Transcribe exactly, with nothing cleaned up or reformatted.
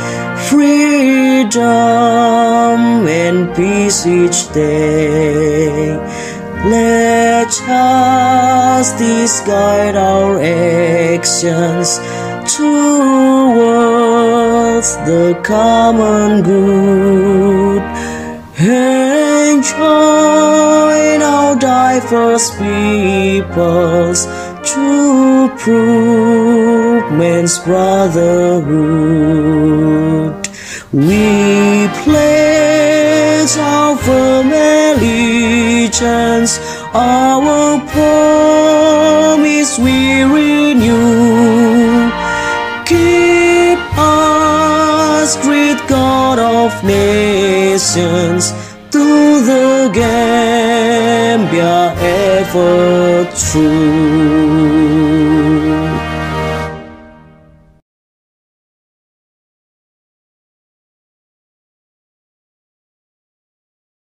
freedom and peace each day. Let justice guide our actions towards the common good, and join our diverse peoples to prove man's brotherhood. We pledge our firm allegiance, our promise we renew. Keep us, great God of nations, to the Gambia ever true.